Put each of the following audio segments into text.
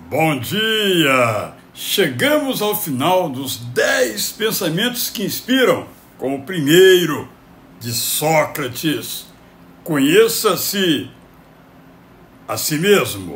Bom dia! Chegamos ao final dos 10 pensamentos que inspiram, com o primeiro, de Sócrates. Conheça-se a si mesmo.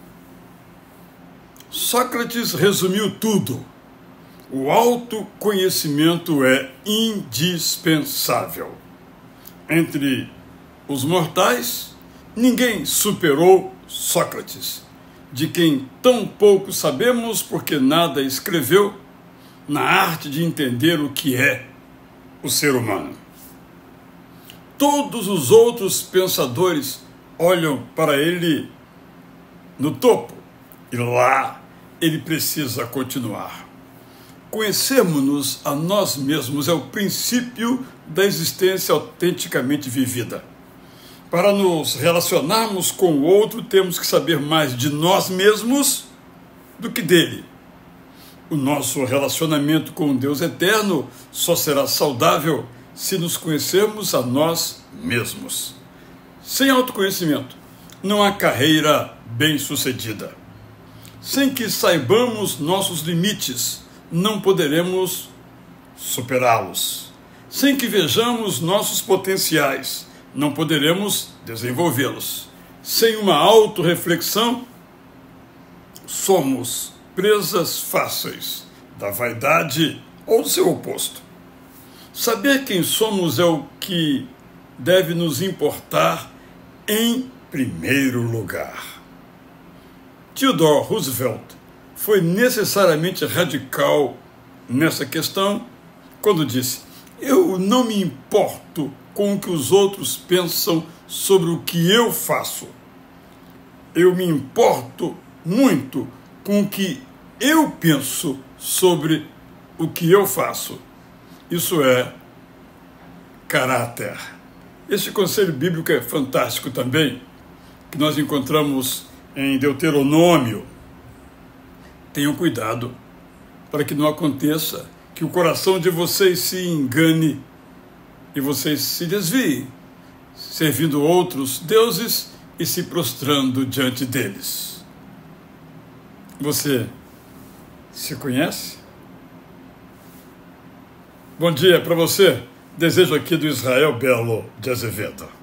Sócrates resumiu tudo. O autoconhecimento é indispensável. Entre os mortais, ninguém superou Sócrates, de quem tão pouco sabemos porque nada escreveu na arte de entender o que é o ser humano. Todos os outros pensadores olham para ele no topo e lá ele precisa continuar. Conhecermos-nos a nós mesmos é o princípio da existência autenticamente vivida. Para nos relacionarmos com o outro, temos que saber mais de nós mesmos do que dele. O nosso relacionamento com o Deus eterno só será saudável se nos conhecermos a nós mesmos. Sem autoconhecimento, não há carreira bem-sucedida. Sem que saibamos nossos limites, não poderemos superá-los. Sem que vejamos nossos potenciais, não poderemos desenvolvê-los. Sem uma autorreflexão, somos presas fáceis da vaidade ou do seu oposto. Saber quem somos é o que deve nos importar em primeiro lugar. Theodore Roosevelt foi necessariamente radical nessa questão quando disse: "Eu não me importo com o que os outros pensam sobre o que eu faço. Eu me importo muito com o que eu penso sobre o que eu faço." Isso é caráter. Este conselho bíblico é fantástico também, que nós encontramos em Deuteronômio. Tenham cuidado para que não aconteça que o coração de vocês se engane e vocês se desviem, servindo outros deuses e se prostrando diante deles. Você se conhece? Bom dia para você. Desejo aqui do Israel Belo de Azevedo.